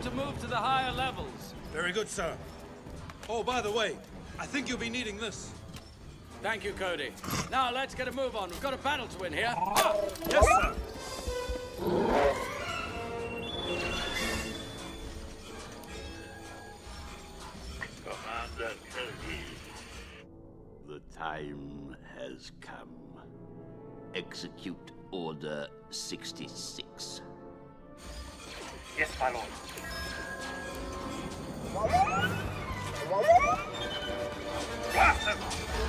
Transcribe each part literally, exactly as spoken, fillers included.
to move to the higher levels. Very good, sir. Oh, by the way, I think you'll be needing this. Thank you, Cody. Now, let's get a move on. We've got a battle to win here. Ah, yes, sir. Commander Kenobi, the time has come. Execute Order sixty-six. Yes, my lord. Blast him!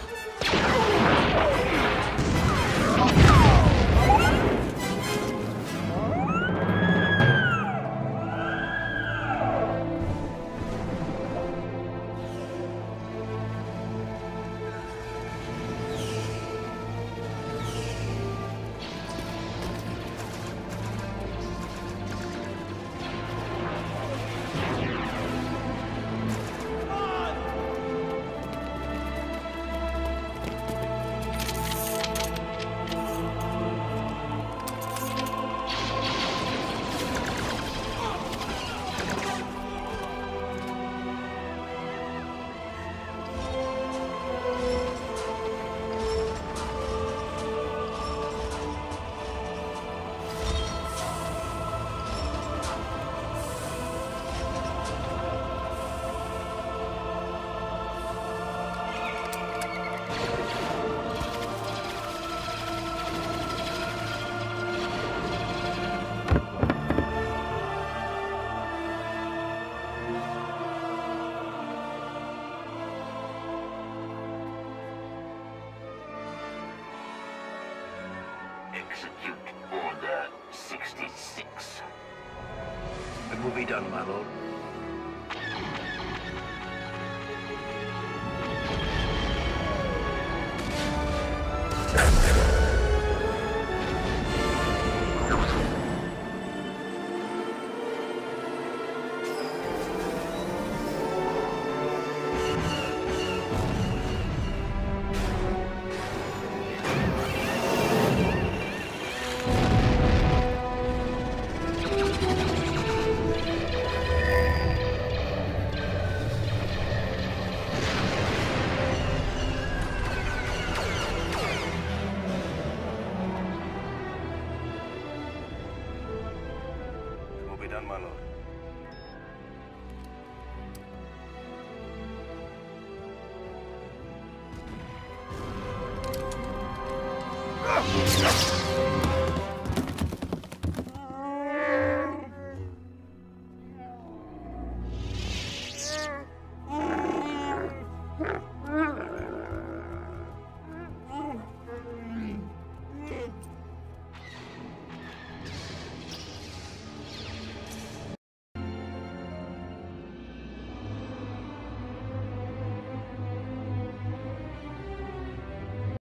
Execute Order sixty-six. It will be done, my lord. Done, my lord. Ah!